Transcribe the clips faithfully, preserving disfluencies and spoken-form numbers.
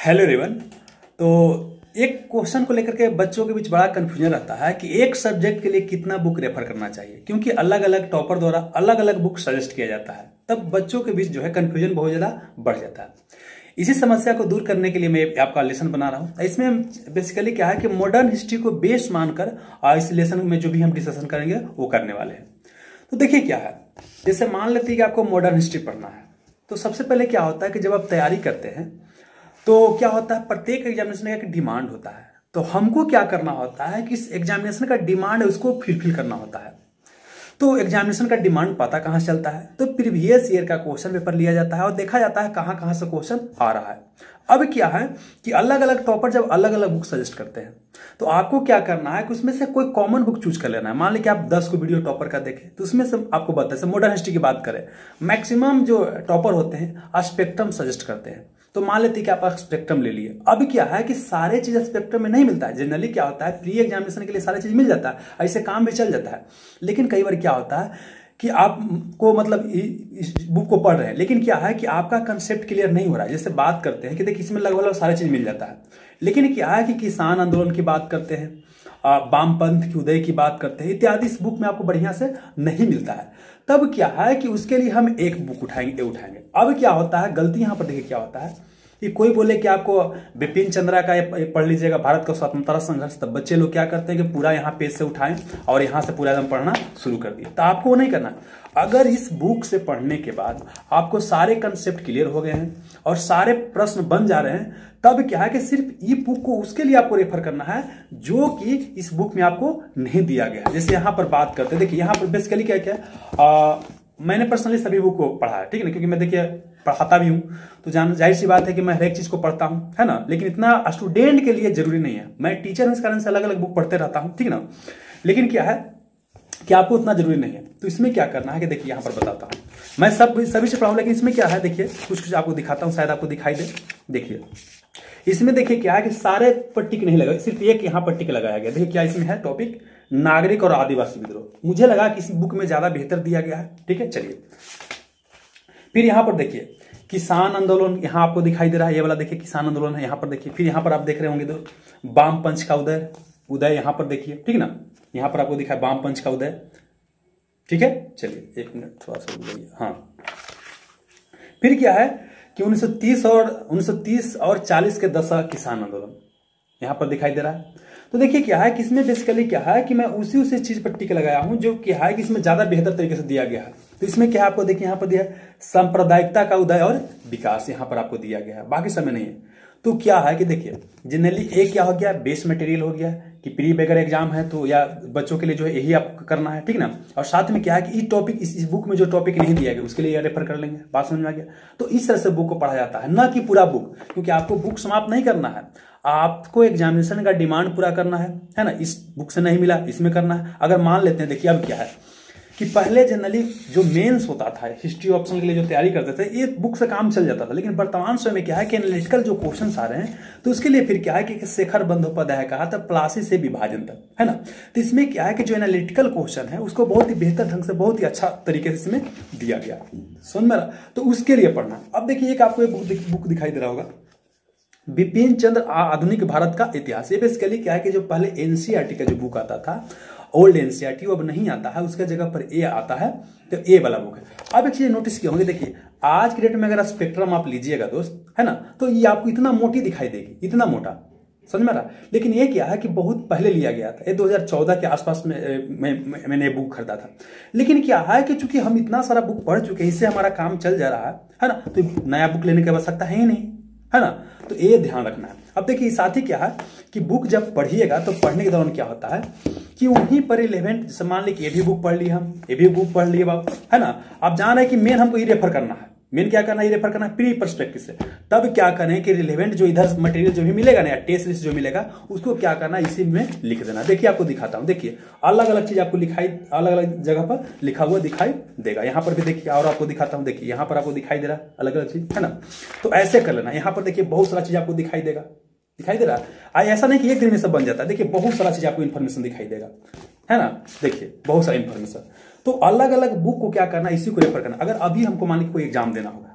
Hello everyone. तो एक question को लेकर के बच्चों के बीच बड़ा कंफ्यूजन रहता है कि एक सब्जेक्ट के लिए कितना बुक रेफर करना चाहिए, क्योंकि अलग अलग टॉपर द्वारा अलग अलग बुक सजेस्ट किया जाता है। तब बच्चों के बीच जो है कंफ्यूजन बहुत ज्यादा बढ़ जाता है। इसी समस्या को दूर करने के लिए मैं आपका लेसन बना रहा हूं। इसमें बेसिकली क्या है कि मॉडर्न हिस्ट्री को बेस मानकर इस लेसन में जो भी हम डिस्कशन करेंगे वो करने वाले हैं। तो देखिए क्या है, जैसे मान लेते हैं कि आपको मॉडर्न हिस्ट्री पढ़ना है, तो सबसे पहले क्या होता है कि जब आप तैयारी करते हैं तो क्या होता है, प्रत्येक एग्जामिनेशन का एक डिमांड होता है। तो हमको क्या करना होता है कि इस एग्जामिनेशन का डिमांड है उसको फुलफिल करना होता है। तो एग्जामिनेशन का डिमांड पता कहां से चलता है, तो प्रीवियस ईयर का क्वेश्चन पेपर लिया जाता है और देखा जाता है कहां कहां से क्वेश्चन आ रहा है। अब क्या है कि अलग अलग टॉपर जब अलग अलग बुक सजेस्ट करते हैं तो आपको क्या करना है कि उसमें से कोई कॉमन बुक चूज कर लेना है। मान लीजिए आप दस को वीडियो टॉपर का देखें तो उसमें से आपको बताए, मॉडर्न हिस्ट्री की बात करें, मैक्सिमम जो टॉपर होते हैं स्पेक्ट्रम सजेस्ट करते हैं। तो मान लेते हैं कि आप स्पेक्ट्रम ले लिए। अब क्या है कि सारे चीज स्पेक्ट्रम में नहीं मिलता है। जनरली क्या होता है, प्री एग्जामिनेशन के लिए सारी चीज मिल जाता है, ऐसे काम भी चल जाता है। लेकिन कई बार क्या होता है कि आपको मतलब इस बुक को पढ़ रहे हैं, लेकिन क्या है कि आपका कंसेप्ट क्लियर नहीं हो रहा है। जैसे बात करते हैं कि देखिए इसमें लगभग सारी चीज मिल जाता है, लेकिन क्या है कि किसान आंदोलन की बात करते हैं, वामपंथ की उदय की बात करते हैं, इत्यादि इस बुक में आपको बढ़िया से नहीं मिलता है। तब क्या है कि उसके लिए हम एक बुक उठाएंगे उठाएंगे अब क्या होता है, गलती यहां पर देखिए क्या होता है कि कोई बोले कि आपको बिपिन चंद्रा का पढ़ लीजिएगा, भारत का स्वतंत्रता संघर्ष, तब बच्चे लोग क्या करते हैं कि पूरा यहाँ पेज से उठाएं और यहाँ से पूरा एकदम पढ़ना शुरू कर दिए। तो आपको वो नहीं करना। अगर इस बुक से पढ़ने के बाद आपको सारे कंसेप्ट क्लियर हो गए हैं और सारे प्रश्न बन जा रहे हैं, तब क्या है कि सिर्फ ई बुक को उसके लिए आपको रेफर करना है जो कि इस बुक में आपको नहीं दिया गया है। जैसे यहाँ पर बात करते हैं, देखिए यहाँ पर बेसिकली क्या क्या आ, मैंने पर्सनली सभी बुक को पढ़ा है, ठीक है ना, क्योंकि मैं देखिए पढ़ाता भी हूं, तो जान जाहिर सी बात है कि मैं हर एक चीज को पढ़ता हूं, है ना। लेकिन इतना स्टूडेंट के लिए जरूरी नहीं है। मैं टीचर हूं, इस कारण से अलग अलग बुक पढ़ते रहता हूं, ठीक है ना। लेकिन क्या है कि आपको उतना जरूरी नहीं है। तो इसमें क्या करना है कि देखिए यहां पर बताता हूं, मैं सब सभी से पढ़ाऊं, लेकिन इसमें क्या है देखिए कुछ कुछ आपको दिखाता हूं, शायद आपको दिखाई दे। देखिए इसमें देखिए क्या है कि सारे पर टिक नहीं लगा, सिर्फ एक यहाँ पर टिक लगाया गया। देखिए क्या इसमें है टॉपिक, नागरिक और आदिवासी विद्रोह। मुझे लगा कि इस बुक में ज्यादा बेहतर दिया गया है, ठीक है। चलिए फिर यहां पर देखिए किसान आंदोलन, यहां आपको दिखाई दे रहा है, ये वाला देखिए किसान आंदोलन है, यहां पर देखिए। फिर यहां पर आप देख रहे होंगे तो वाम पंच का उदय उदय यहां पर देखिए, ठीक है ना। यहां पर आपको दिखा है वाम पंच का उदय, ठीक है। चलिए एक मिनट थोड़ा सा रुकिए। हाँ फिर क्या है कि उन्नीस सौ तीस और उन्नीस सौ तीस और चालीस के दशक किसान आंदोलन यहां पर दिखाई दे रहा है। तो देखिए क्या है कि इसमें बेसिकली क्या है कि मैं उसी उसी चीज पर टिक लगाया हूं जो क्या है कि इसमें ज्यादा बेहतर तरीके से दिया गया है। तो इसमें क्या है आपको देखिए यहाँ पर दिया है सांप्रदायिकता का उदय और विकास, यहाँ पर आपको दिया गया है, बाकी समय नहीं है। तो क्या है कि देखिए जनरली एक क्या हो गया, बेस मटेरियल हो गया कि प्री बेगर एग्जाम है तो या बच्चों के लिए जो है यही आपको करना है, ठीक ना। और साथ में क्या है कि इस टॉपिक इस, इस बुक में जो टॉपिक नहीं दिया गया उसके लिए रेफर कर लेंगे। बात समझ में आ गया। तो इस तरह से बुक को पढ़ा जाता है, ना कि पूरा बुक, क्योंकि आपको बुक समाप्त नहीं करना है, आपको एग्जामिनेशन का डिमांड पूरा करना है, है ना। इस बुक से नहीं मिला इसमें करना है। अगर मान लेते हैं, देखिए अब क्या है कि पहले जनरली जो मेंस होता था हिस्ट्री ऑप्शन के लिए जो तैयारी करते थे, ये बुक से काम चल जाता था। लेकिन वर्तमान समय में क्या है कि एनालिटिकल जो क्वेश्चंस आ रहे हैं तो उसके लिए फिर क्या है कि शेखर बंदोपाध्याय कहा था प्लासी से विभाजन तक, है ना। तो इसमें क्या है कि जो एनालिटिकल क्वेश्चन है उसको बहुत ही बेहतर ढंग से बहुत ही अच्छा तरीके से इसमें दिया गया, समझ में। तो उसके लिए पढ़ना। अब देखिए एक आपको बुक दिखाई दे रहा होगा, बिपिन चंद्र आधुनिक भारत का इतिहास। ये बेसिकली क्या है कि जो पहले एनसीईआरटी का जो बुक आता था, ओल्ड एनसीईआरटी, वो अब नहीं आता है, उसका जगह पर ए आता है। तो ए वाला बुक है। अब एक चीज नोटिस किए होंगे, देखिए आज के डेट में अगर स्पेक्ट्रम आप लीजिएगा दोस्त, है ना, तो ये आपको इतना मोटी दिखाई देगी, इतना मोटा, समझ में आ रहा। लेकिन ये क्या है कि बहुत पहले लिया गया था, ये दो हज़ार चौदह के आसपास में मैं, मैं, मैंने ये बुक खरीदा था। लेकिन क्या है कि चूंकि हम इतना सारा बुक पढ़ चुके हैं, इससे हमारा काम चल जा रहा है, है ना, तो नया बुक लेने की आवश्यकता है ही नहीं, है ना। तो ये ध्यान रखना है। अब देखिए साथ ही क्या है कि बुक जब पढ़िएगा तो पढ़ने के दौरान क्या होता है कि वहीं पर रिलेवेंट, जैसे मान ली कि ये भी बुक पढ़ ली, हम ये भी बुक पढ़ लिए बाबू, है ना। अब जान रहे हैं कि मेन हमको ये रेफर करना है, मेन क्या करना है, ये रेफर करना है प्री पर्सपेक्टिव से। तब क्या करें कि रिलेवेंट जो इधर मटेरियल जो भी मिलेगा ना, टेस्ट लिस्ट जो मिलेगा, उसको क्या करना है इसी में लिख देना। देखिए आपको दिखाता हूं, देखिए अलग अलग चीज आपको लिखाई अलग अलग जगह पर लिखा हुआ दिखाई देगा। यहाँ पर भी देखिए और आपको दिखाता हूँ, देखिए यहाँ पर आपको दिखाई दे रहा है अलग अलग चीज, है ना। तो ऐसे कर लेना। यहाँ पर देखिए बहुत सारा चीज आपको दिखाई देगा, दिखाई दे रहा है। ऐसा नहीं कि एक दिन में सब बन जाता है, देखिए बहुत सारा चीज आपको इन्फॉर्मेशन दिखाई देगा, है ना। देखिए बहुत सारा इन्फॉर्मेशन। तो अलग अलग बुक को क्या करना, इसी को रेफर करना। अगर अभी हमको मान लीजिए कोई एग्जाम देना होगा,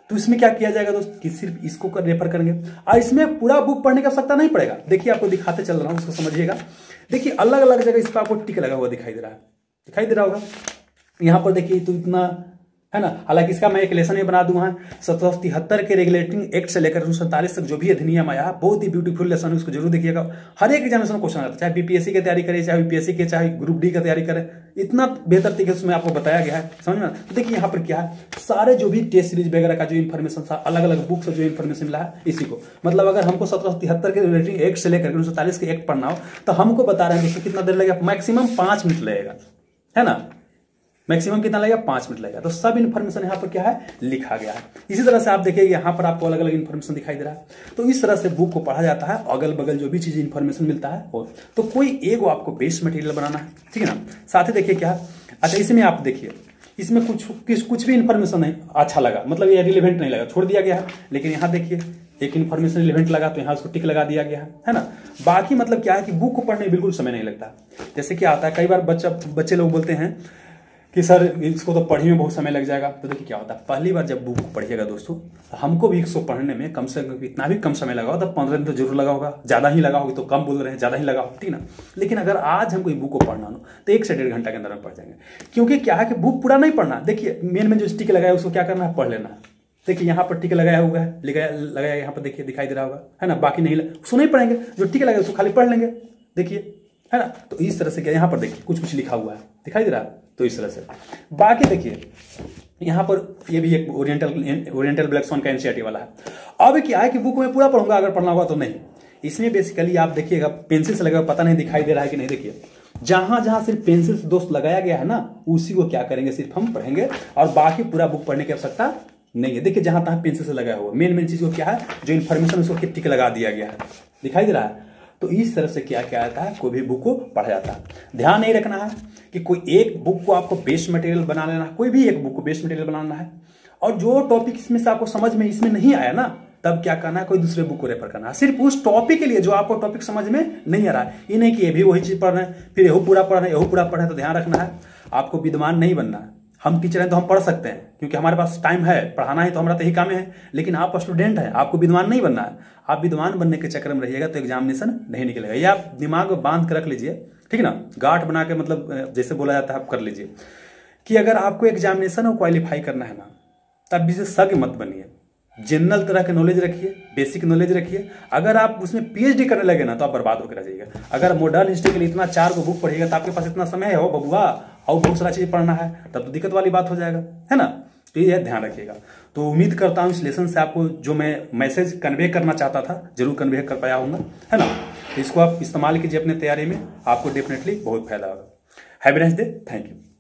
तो इसमें क्या किया जाएगा दोस्त कि सिर्फ इसको कर रेफर करेंगे और इसमें पूरा बुक पढ़ने की आवश्यकता नहीं पड़ेगा। देखिए आपको दिखाते चल रहा हूँ, उसको समझिएगा। देखिए अलग अलग जगह इस पर आपको टिक लगा हुआ दिखाई दे रहा है, दिखाई दे रहा होगा यहाँ पर। देखिए तो इतना है ना, हालांकि इसका मैं एक लेसन ही बना दूंगा। सत्रह सौ तिहत्तर के रेगुलेटिंग एक्ट से लेकर उन्नीस सौ सैंतालीस तक जो भी अधिनियम आया, बहुत ही ब्यूटीफुल लेसन है, उसको जरूर देखिएगा। हर एक एग्जामिनेशन क्वेश्चन आता है, चाहे बीपीएससी की तैयारी करे, चाहे यूपीएससी के, चाहे ग्रुप डी की तैयारी करे, इतना बेहतर तरीके से उसमें आपको बताया गया है, समझ में। तो देखिए यहाँ पर क्या है, सारे जो भी टेस्ट सीरीज वगैरह का जो इन्फॉर्मेशन था, अलग अलग बुक से जो इन्फॉर्मेशन मिला है इसी को, मतलब अगर हमको सत्रह सौ तिहत्तर के रेगुलेटिंग एक्ट से लेकर उन्नीस सौ सैंतालीस के एक्ट पढ़ना हो तो हमको बता रहे हैं दोस्तों कितना देर लगेगा, मैक्सिमम पांच मिनट लगेगा, है ना, मैक्सिमम कितना लगेगा, पांच मिनट लगेगा। तो सब इन्फॉर्मेशन यहाँ पर क्या है, लिखा गया है। इसी तरह से आप देखिए यहाँ पर आपको अलग अलग इन्फॉर्मेशन दिखाई दे रहा है। तो इस तरह से बुक को पढ़ा जाता है, अगल बगल जो भी चीज इन्फॉर्मेशन मिलता है। और तो कोई एक आपको बेस मटेरियल बनाना है, ठीक है ना। साथ ही देखिए क्या, अच्छा इसमें आप देखिए इसमें कुछ किस कुछ भी इन्फॉर्मेशन नहीं अच्छा लगा, मतलब ये रिलेवेंट नहीं लगा, छोड़ दिया गया है। लेकिन यहाँ देखिए एक इन्फॉर्मेशन रिलेवेंट लगा तो यहाँ उसको टिक लगा दिया गया है, है ना। बाकी मतलब क्या है कि बुक को पढ़ने में बिल्कुल समय नहीं लगता। जैसे क्या आता है, कई बार बच्चा बच्चे लोग बोलते हैं कि सर इसको तो पढ़ने में बहुत समय लग जाएगा। तो देखिए क्या होता है, पहली बार जब बुक पढ़िएगा दोस्तों, तो हमको भी इसको पढ़ने में कम से कम इतना भी कम समय लगा होगा, तो पंद्रह दिन तो जरूर लगा होगा, ज्यादा ही लगा होगा, तो कम बोल रहे हैं, ज्यादा ही लगा होगा, ठीक ना। लेकिन अगर आज हमको बुक को पढ़ना हो तो एक से डेढ़ घंटा के अंदर हम पढ़ जाएंगे। क्योंकि क्या है कि बुक पूरा नहीं पढ़ना, देखिए मेन में जो स्टिक लगाया उसको क्या करना है, पढ़ लेना है। देखिए यहाँ पर टिक लगाया हुआ है, लगाया लगाया यहाँ पर देखिए दिखाई दे रहा होगा, है ना। बाकी नहीं उसको नहीं पढ़ेंगे, जो टिक लगाया उसको खाली पढ़ लेंगे, देखिए, है ना। तो इस तरह से क्या, यहाँ पर देखिए कुछ कुछ लिखा हुआ है, दिखाई दे रहा है। तो इस तरह से बाकी देखिए यहाँ पर ये भी एक ओरिएंटल ओरिएंटल ब्लैक स्वान का एनसीईआरटी वाला है। अब क्या है कि बुक में पूरा पढ़ूंगा, अगर पढ़ना होगा तो नहीं। इसमें बेसिकली आप देखिएगा पेंसिल से लगा, पता नहीं दिखाई दे रहा है कि नहीं, देखिए जहां जहां सिर्फ पेंसिल से दोस्त लगाया गया है ना, उसी को क्या करेंगे, सिर्फ हम पढ़ेंगे और बाकी पूरा बुक पढ़ने की आवश्यकता नहीं है। देखिए जहां तहां पेंसिल से लगाया हुआ, मेन मेन चीज को क्या है, जो इन्फॉर्मेशन उसको टिक लगा दिया गया है, दिखाई दे रहा है। तो इस तरह से क्या क्या आता है, कोई भी बुक को पढ़ा जाता है। ध्यान नहीं रखना है कि कोई एक बुक को आपको बेस मटेरियल बना लेना है, कोई भी एक बुक को बेस मटेरियल बनाना है। और जो टॉपिक इसमें से आपको समझ में इसमें नहीं आया ना, तब क्या करना है, कोई दूसरे बुक को रेफर करना है, सिर्फ उस टॉपिक के लिए जो आपको टॉपिक समझ में नहीं आ रहा है। ये नहीं कि ये भी वही चीज पढ़ रहे हैं, फिर यहू पूरा पढ़ रहे हैं, यहू पूरा पढ़ रहे हैं। तो ध्यान रखना है, आपको विद्वान नहीं बनना है। हम टीचर हैं तो हम पढ़ सकते हैं, क्योंकि हमारे पास टाइम है, पढ़ाना है तो हमारा तो यही काम है। लेकिन आप स्टूडेंट हैं, आपको विद्वान नहीं बनना है। आप विद्वान बनने के चक्कर में रहिएगा तो एग्जामिनेशन नहीं निकलेगा। ये आप दिमाग में बांध के रख लीजिए, ठीक है ना, गांठ बना के, मतलब जैसे बोला जाता है आप कर लीजिए कि अगर आपको एग्जामिनेशन को क्वालिफाई करना है ना, तब विशेषज्ञ मत बनिए। जनरल तरह के नॉलेज रखिए, बेसिक नॉलेज रखिए। अगर आप उसमें पीएचडी करने लगे ना तो आप बर्बाद होकर रह जाइएगा। अगर मॉडर्न हिस्ट्री के लिए इतना चार को बुक पढ़िएगा तो आपके पास इतना समय है हो बबुआ, और बहुत सारा चीज पढ़ना है, तब तो दिक्कत वाली बात हो जाएगा, है ना। तो ये ध्यान रखिएगा। तो उम्मीद करता हूँ इस लेसन से आपको जो मैं मैसेज कन्वे करना चाहता था जरूर कन्वे कर पाया हूँ, है ना। तो इसको आप इस्तेमाल कीजिए अपने तैयारी में, आपको डेफिनेटली बहुत फायदा होगा। Have a nice day, thank you.